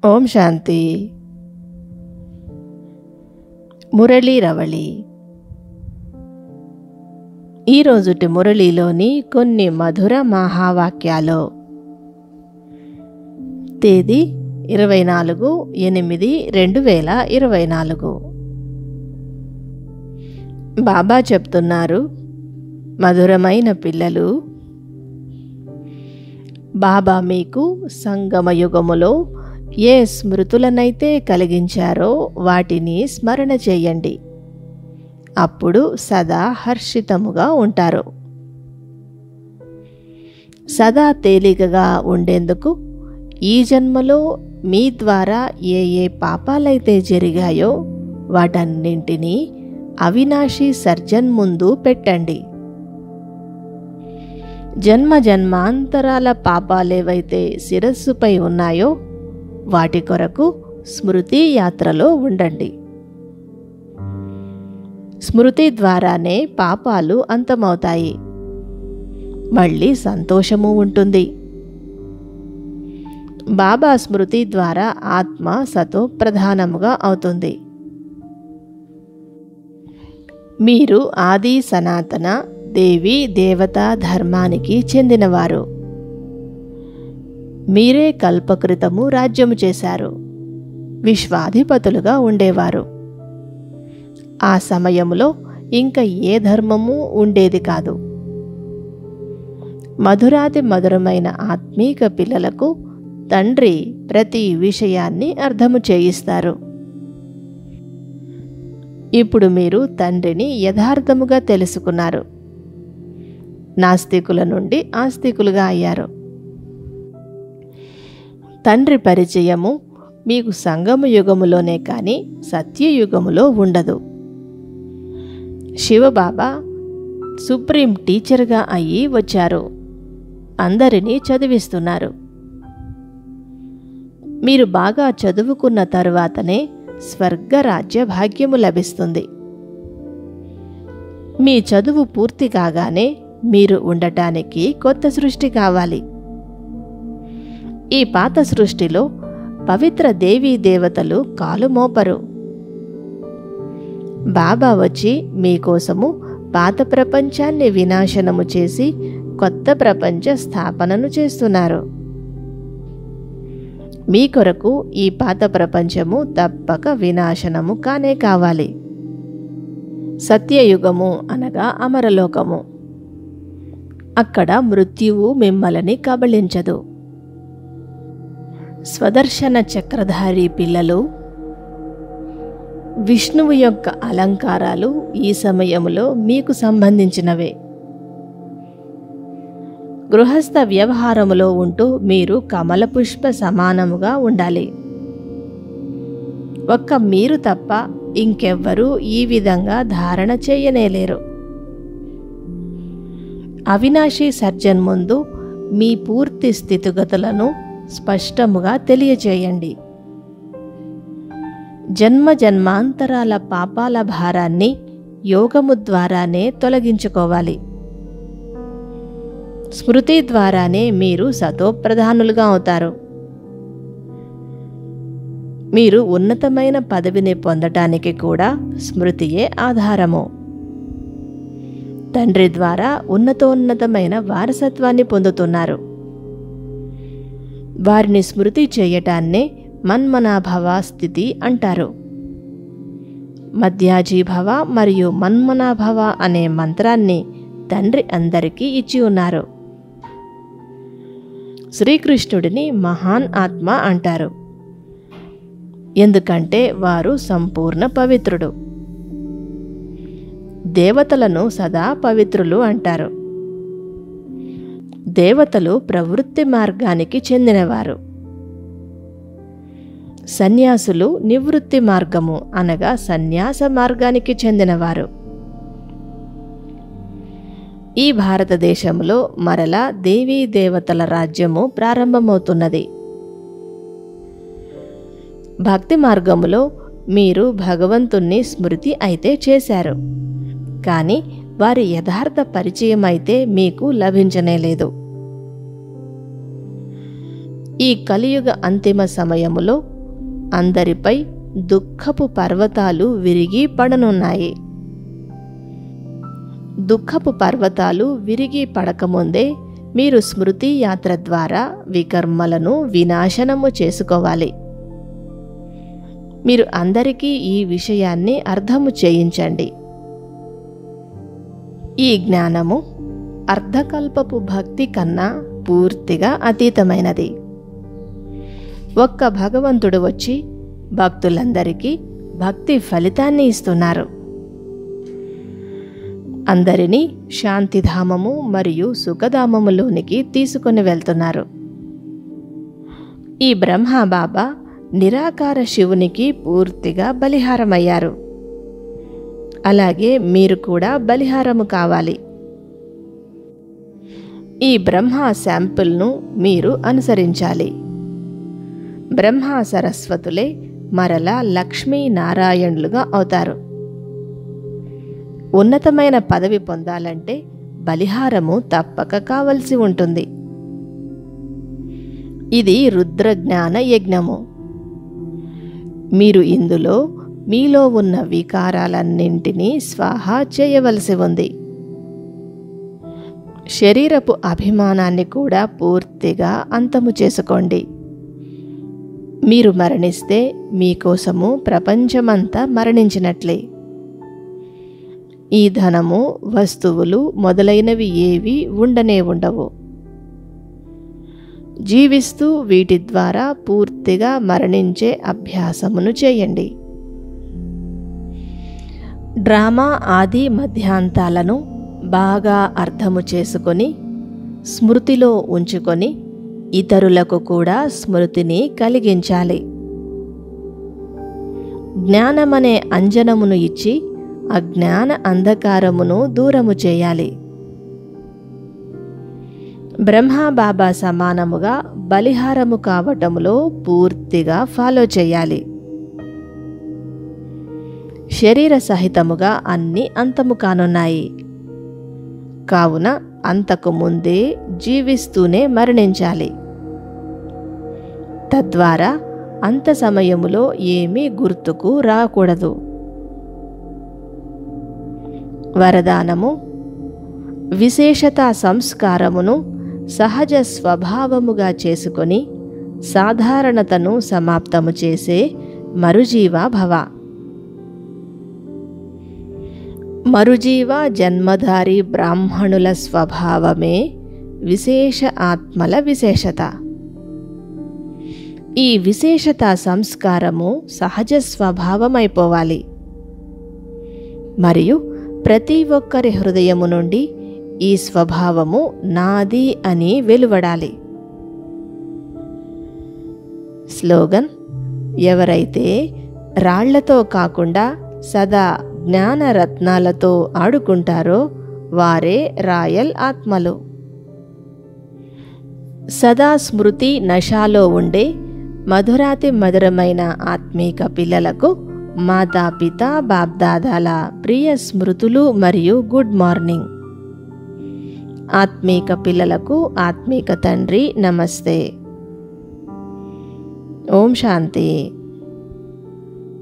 ఓం శాంతి. మురళీ రవళి. ఈరోజుటి మురళీలోని కొన్ని మధుర మహావాక్యాలు. తేదీ 24/8/2024. బాబా చెప్తున్నారు, మధురమైన పిల్లలు, బాబా మీకు సంగమయుగములో ఏ స్మృతులనైతే కలిగించారో వాటిని స్మరణ చేయండి. అప్పుడు సదా హర్షితముగా ఉంటారు. సదా తేలికగా ఉండేందుకు ఈ జన్మలో మీ ద్వారా ఏ ఏ పాపాలైతే జరిగాయో వాటన్నింటినీ అవినాశి సర్జన్ ముందు పెట్టండి. జన్మ జన్మాంతరాల పాపాలేవైతే శిరస్సుపై ఉన్నాయో వాటి కొరకు స్మృతి యాత్రలో ఉండండి. స్మృతి ద్వారానే పాపాలు అంతమవుతాయి. మళ్ళీ సంతోషము ఉంటుంది. బాబా స్మృతి ద్వారా ఆత్మ సతో ప్రధానముగా అవుతుంది. మీరు ఆది సనాతన దేవి దేవతా ధర్మానికి చెందినవారు. మీరే కల్పకృతము రాజ్యము చేశారు. విశ్వాధిపతులుగా ఉండేవారు. ఆ సమయములో ఇంకా ఏ ధర్మము ఉండేది కాదు. మధురాతి మధురమైన ఆత్మీక పిల్లలకు తండ్రి ప్రతి విషయాన్ని అర్థము చేయిస్తారు. ఇప్పుడు మీరు తండ్రిని యథార్థముగా తెలుసుకున్నారు. నాస్తికుల నుండి ఆస్తికులుగా అయ్యారు. తండ్రి పరిచయము మీకు సంగమ యుగములోనే కానీ సత్యయుగములో ఉండదు. శివబాబా సుప్రీం టీచర్గా అయ్యి వచ్చారు. అందరినీ చదివిస్తున్నారు. మీరు బాగా చదువుకున్న తరువాతనే స్వర్గరాజ్య భాగ్యము లభిస్తుంది. మీ చదువు పూర్తి కాగానే మీరు ఉండటానికి కొత్త సృష్టి కావాలి. ఈ పాత సృష్టిలో పవిత్ర దేవీ దేవతలు కాలు మోపరు. బాబా వచ్చి మీకోసము పాత ప్రపంచాన్ని వినాశనము చేసి కొత్త ప్రపంచ స్థాపనను చేస్తున్నారు. మీ కొరకు ఈ పాత ప్రపంచము తప్పక వినాశనము కానే కావాలి. సత్యయుగము అనగా అమరలోకము. అక్కడ మృత్యువు మిమ్మల్ని కబళించదు. స్వదర్శన చక్రధారి పిల్లలు, విష్ణువు యొక్క అలంకారాలు ఈ సమయములో మీకు సంబంధించినవే. గృహస్థ వ్యవహారములో ఉంటూ మీరు కమల పుష్ప సమానముగా ఉండాలి. ఒక్క మీరు తప్ప ఇంకెవ్వరూ ఈ విధంగా ధారణ చేయనేలేరు. అవినాశి సర్జన్ ముందు మీ పూర్తి స్థితిగతులను స్పష్టముగా తెలియచేయండి. జన్మ జన్మాంతరాల పాపాల భారాన్ని యోగము ద్వారానే తొలగించుకోవాలి. స్మృతి ద్వారానే మీరు సతోప్రధానులుగా అవుతారు. మీరు ఉన్నతమైన పదవిని పొందటానికి కూడా స్మృతియే ఆధారము. తండ్రి ద్వారా ఉన్నతోన్నతమైన వారసత్వాన్ని పొందుతున్నారు. వారిని స్మృతి చేయటాన్నే మన్మనాభవ స్థితి అంటారు. మధ్యాజీభవ మరియు మన్మనాభవ అనే మంత్రాన్ని తండ్రి అందరికీ ఇచ్చి ఉన్నారు. శ్రీకృష్ణుడిని మహాన్ ఆత్మ అంటారు. ఎందుకంటే వారు సంపూర్ణ పవిత్రుడు. దేవతలను సదా పవిత్రులు అంటారు. దేవతలు ప్రవృత్తి మార్గానికి చెందినవారు. సన్యాసులు నివృత్తి మార్గము అనగా సన్యాస మార్గానికి చెందినవారు. ఈ భారతదేశంలో మరలా దేవీ దేవతల రాజ్యము ప్రారంభమవుతున్నది. భక్తి మార్గములో మీరు భగవంతుణ్ణి స్మృతి అయితే చేశారు, కానీ వారి యథార్థ పరిచయం అయితే మీకు లభించనేలేదు. ఈ కలియుగ అంతిమ సమయములో అందరిపై దుఃఖపు పర్వతాలు విరిగి పడనున్నాయి. దుఃఖపు పర్వతాలు విరిగి పడకముందే మీరు స్మృతి యాత్ర ద్వారా వికర్మలను వినాశనము చేసుకోవాలి. మీరు అందరికీ ఈ విషయాన్ని అర్థము చేయించండి. ఈ జ్ఞానము అర్ధకల్పపు భక్తి కన్నా పూర్తిగా అతీతమైనది. ఒక్క భగవంతుడు వచ్చి భక్తులందరికీ భక్తి ఫలితాన్ని ఇస్తున్నారు. అందరినీ శాంతిధామము మరియు సుఖధామములోనికి తీసుకొని వెళ్తున్నారు. ఈ బ్రహ్మబాబా నిరాకార శివునికి పూర్తిగా బలిహారమయ్యారు. అలాగే మీరు కూడా బలిహారము కావాలి. ఈ బ్రహ్మ శాంపుల్ను మీరు అనుసరించాలి. బ్రహ్మ సరస్వతులే మరలా లక్ష్మీనారాయణులుగా అవుతారు. ఉన్నతమైన పదవి పొందాలంటే బలిహారము తప్పక కావలసి ఉంటుంది. ఇది రుద్రజ్ఞాన యజ్ఞము. మీరు ఇందులో మీలో ఉన్న వికారాలన్నింటినీ స్వాహా చేయవలసి ఉంది. శరీరపు అభిమానాన్ని కూడా పూర్తిగా అంతము చేసుకోండి. మీరు మరణిస్తే మీకోసము ప్రపంచమంతా మరణించినట్లే. ఈ ధనము, వస్తువులు మొదలైనవి ఏవి ఉండనే ఉండవు. జీవిస్తూ వీటి ద్వారా పూర్తిగా మరణించే అభ్యాసమును చేయండి. డ్రామా ఆది మధ్యాంతాలను బాగా అర్థము చేసుకొని స్మృతిలో ఉంచుకొని ఇతరులకు కూడా స్మృతిని కలిగించాలి. జ్ఞానమనే అంజనమును ఇచ్చి అజ్ఞాన అంధకారమును దూరము చేయాలి. బ్రహ్మబాబా సమానముగా బలిహారము కావటములో పూర్తిగా ఫాలో చేయాలి. శరీర సహితముగా అన్నీ అంతము కానున్నాయి. కావున అంతకు ముందే జీవిస్తూనే మరణించాలి. తద్వారా అంత సమయములో ఏమీ గుర్తుకు రాకూడదు. వరదానము: విశేషతా సంస్కారమును సహజ స్వభావముగా చేసుకొని సాధారణతను సమాప్తము చేసే మరుజీవ భవ. మరుజీవ జన్మధారి బ్రాహ్మణుల స్వభావమే విశేష ఆత్మల విశేషత. ఈ విశేషత సంస్కారము సహజ స్వభావమైపోవాలి. మరియు ప్రతి ఒక్కరి హృదయము నుండి ఈ స్వభావము నాది అని వెలువడాలి. స్లోగన్: ఎవరైతే రాళ్లతో కాకుండా సదా జ్ఞానరత్నాలతో ఆడుకుంటారో వారే రాయల్ ఆత్మలు. సదా స్మృతి నశాలో ఉండే మధురాతి మధురమైన ఆత్మీక పిల్లలకు మాతాపిత బాప్దాదాల ప్రియ స్మృతులు మరియు గుడ్ మార్నింగ్. ఆత్మీక పిల్లలకు ఆత్మీక తండ్రి నమస్తే. ఓం శాంతి.